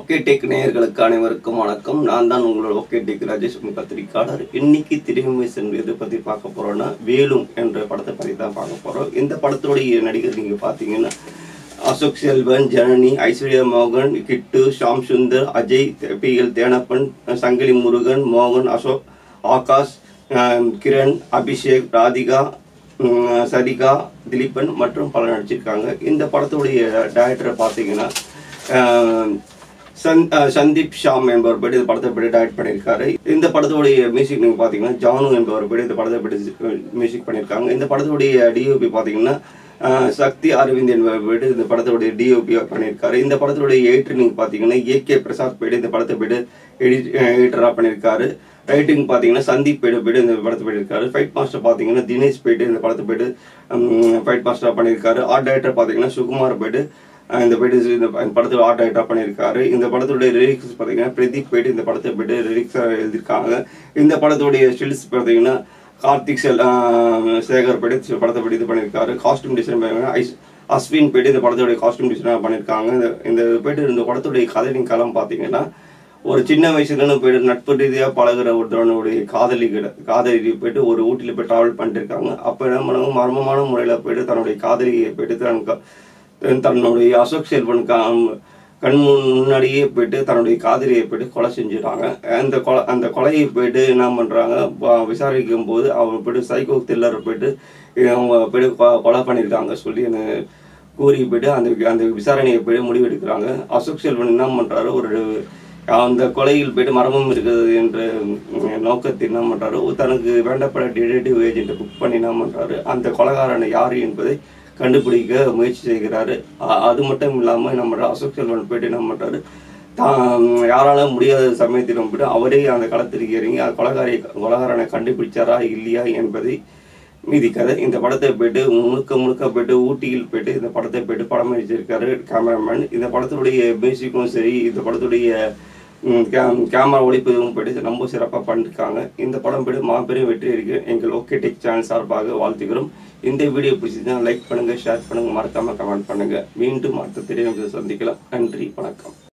Okay take நேயர்களுக்கு அனைவருக்கும் வணக்கம். நான் தான் உங்களோட OkTakeRajesh பத்திரிக்கையாளர். இன்னைக்கு திரையுமே சென்று எதை பற்றி பார்க்க போகிறோன்னா, வேலும் என்ற படத்தை பற்றி தான் பார்க்க போகிறோம். இந்த படத்துடைய நடிகர் நீங்கள் பார்த்தீங்கன்னா அசோக் செல்வன், ஜனனி, ஐஸ்வர்யா மேனன், கிட்டு, ஷாம் சுந்தர், அஜய், PL தேனப்பன், சங்கிலி முருகன், மோகன், அசோக், ஆகாஷ், கிரண், அபிஷேக், ராதிகா, சரிகா, திலீபன் மற்றும் பலர் நடிச்சிருக்காங்க. இந்த படத்துடைய டைரக்டரை பார்த்தீங்கன்னா Sandeep, Shyam என்பவர் போய்ட்டு இந்த படத்தை போய்ட்டு டைரக்ட் பண்ணியிருக்காரு. இந்த படத்துடைய மியூசிக் நீங்கள் பார்த்தீங்கன்னா ஜானு என்பவர் போய்ட்டு இந்த படத்தை போய்ட்டு மியூசிக் பண்ணியிருக்காங்க. இந்த படத்துடைய DOP பார்த்தீங்கன்னா சக்தி அரவிந்த் என்பவர் போய்ட்டு இந்த படத்துடைய DOP பண்ணியிருக்காரு. இந்த படத்துடைய எடிட்டர் நீங்கள் பார்த்தீங்கன்னா AK பிரசாத் போய்ட்டு இந்த படத்தை போய்ட்டு எடிட்டராக பண்ணியிருக்காரு. ரைட்டிங் பார்த்தீங்கன்னா சந்தீப் போய்ட்டு இந்த படத்தை போயிருக்காரு. ஃபைட் மாஸ்டர் பார்த்தீங்கன்னா தினேஷ் போய்ட்டு இந்த படத்தை போய்ட்டு ஃபைட் மாஸ்டராக பண்ணியிருக்காரு. ஆர்ட் டைரக்டர் பார்த்தீங்கன்னா சுகுமார் போய்ட்டு இந்த படத்தில் ஆர்ட் டைரக்டராக பண்ணியிருக்காரு. இந்த படத்துடைய லிரிக்ஸ் பார்த்தீங்கன்னா பிரதீப் போய்ட்டு இந்த படத்தை போய்ட்டு லிரிக்ஸாக எழுதியிருக்காங்க. இந்த படத்துடைய ஸ்டில்ஸ் பார்த்தீங்கன்னா கார்த்திக் சேகர் போய்ட்டு படத்தை போய்ட்டு இது பண்ணியிருக்காரு. காஸ்டியூம் டிசைன் பார்த்தீங்கன்னா அஸ்வின் போய்ட்டு இந்த படத்துடைய காஸ்டியூம் டிசைனாக பண்ணியிருக்காங்க. இந்த போய்ட்டு இந்த படத்துடைய கதையின் காலம் பார்த்தீங்கன்னா ஒரு சின்ன வயசுலன்னு போய்ட்டு நட்பு ரீதியாக பழகிற ஒருத்தவனுடைய காதலி போய்ட்டு ஒரு ஊட்டியில் போய் ட்ராவல் பண்ணிட்டு இருக்காங்க. அப்போ என்ன பண்ணுவாங்க, மர்மமான முறையில் போய்ட்டு தன்னுடைய காதலியை போய்ட்டு தன்னுடைய அசோக் செல்வன் கண் முன்னாடியே போய்ட்டு தன்னுடைய காதலியை போய்ட்டு கொலை செஞ்சுட்டாங்க. அந்த கொலையை போய்ட்டு என்ன பண்ணுறாங்க, விசாரிக்கும் போது அவர் போய்ட்டு சைக்கோ த்ரில்லர் போய்ட்டு அவங்க போய்ட்டு கொலை பண்ணியிருக்காங்க சொல்லி கூறி போய்ட்டு அந்த விசாரணையை போய்ட்டு முடிவெடுக்கிறாங்க. அசோக் செல்வன் என்ன பண்ணுறாரு, அந்த கொலையில் போய்ட்டு மர்மம் இருக்குது என்ற நோக்கத்தில் என்ன பண்ணுறாரு, தனக்கு வேண்டப்பட டிடெக்டிவ் ஏஜென்ட்டை புக் பண்ணி என்ன பண்ணுறாரு, அந்த கொலைகாரனை யார் என்பதை கண்டுபிடிக்க முயற்சி செய்கிறாரு. அது மட்டும் இல்லாமல் நம்ம அசோக் செல்வன் போய்ட்டு என்ன பண்ணுறாரு, யாரால முடியாத சமயத்தில் போய்ட்டு அவரே அந்த களத்திற்கு இறங்கி கொலைகாரனை கண்டுபிடிச்சாரா இல்லையா என்பதை மீதி கதை. இந்த படத்தை போய்ட்டு முழுக்க போய்ட்டு ஊட்டியில் போய்ட்டு இந்த படத்தை போய்ட்டு படம் அடிச்சிருக்காரு கேமராமேன். இந்த படத்துடைய மியூசிக்கும் சரி, இந்த படத்துடைய கேமரா ஒளிப்பதிவும் போய்ட்டு ரொம்ப சிறப்பாக பண்ணியிருக்காங்க. இந்த படம் போய்ட்டு மாபெரும் வெற்றி இருக்கு. எங்கள் OkTake சேனல் சார்பாக வாழ்த்துக்கிறோம். இந்த வீடியோ பிடிச்சிருந்தா லைக் பண்ணுங்கள், ஷேர் பண்ணுங்கள், மறக்காமல் கமெண்ட் பண்ணுங்கள். மீண்டும் அடுத்த திரையை சந்திக்கலாம். நன்றி, வணக்கம்.